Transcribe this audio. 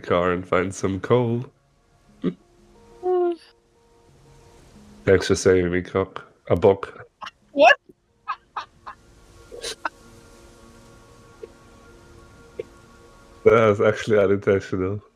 car and find some coal. Thanks for saving me, cock. A book. What? That was actually unintentional.